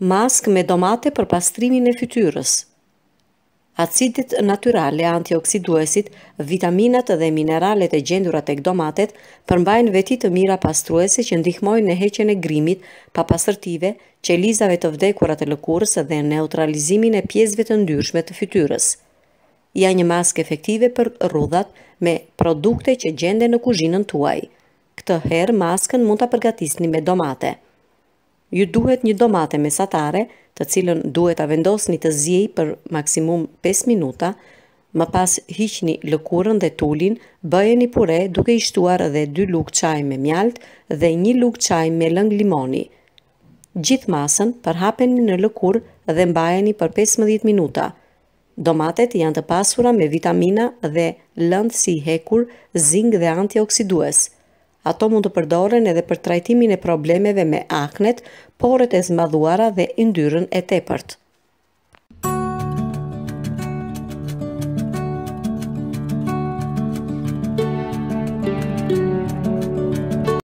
Mask me domate për pastrimin e fytyrës. Acidit natyrale antioksiduesit, vitaminat dhe mineralet e gjendura tek domatet përmbajnë veti të mira pastruese që ndihmojnë në heqjen e grimit, papastërtive, qelizave të vdekura të lëkurës dhe neutralizimin e pjesëve të ndryshme të fytyrës. Janë një maskë efektive për rrudhat me produkte që gjenden në kuzhinën tuaj. Këtë herë maskën mund ta përgatisni me domate. Ju duhet një domate mesatare, të cilën duhet ta vendosni të ziej për maksimum 5 minuta, më pas hiqni lëkurën dhe tulin, bëjeni pure duke i shtuar edhe 2 lugë çaj me mjalt dhe 1 lugë çaj me lëng limoni. Gjithë masën përhapeni në lëkurë dhe mbajeni për 15 minuta. Domatet janë të pasura me vitamina dhe lëndë si hekur, zing dhe antioksidues. Ato mund të përdoren edhe për trajtimin e problemeve me aknet, porët e zmadhuara dhe yndyrën e tepërt.